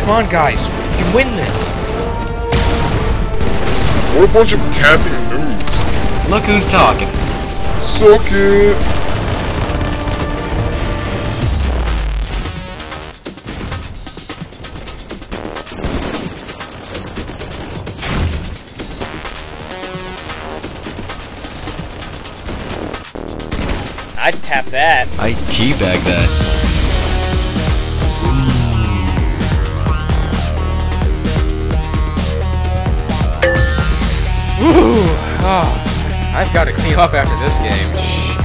Come on, guys. We can win this. What a bunch of camping noobs. Look who's talking. Suck it. I'd tap that. I teabag that. Woo! Oh, I've got to clean up after this game.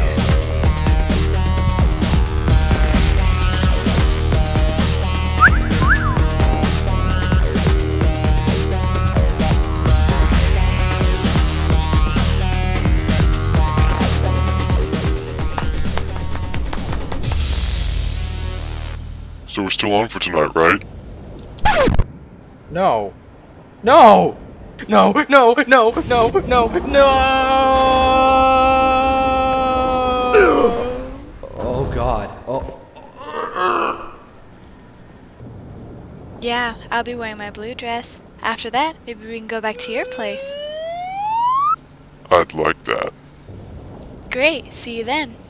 So we're still on for tonight, right? No. No! No, no, no, no, no, no! Oh god. Oh. Yeah, I'll be wearing my blue dress. After that, maybe we can go back to your place. I'd like that. Great, see you then.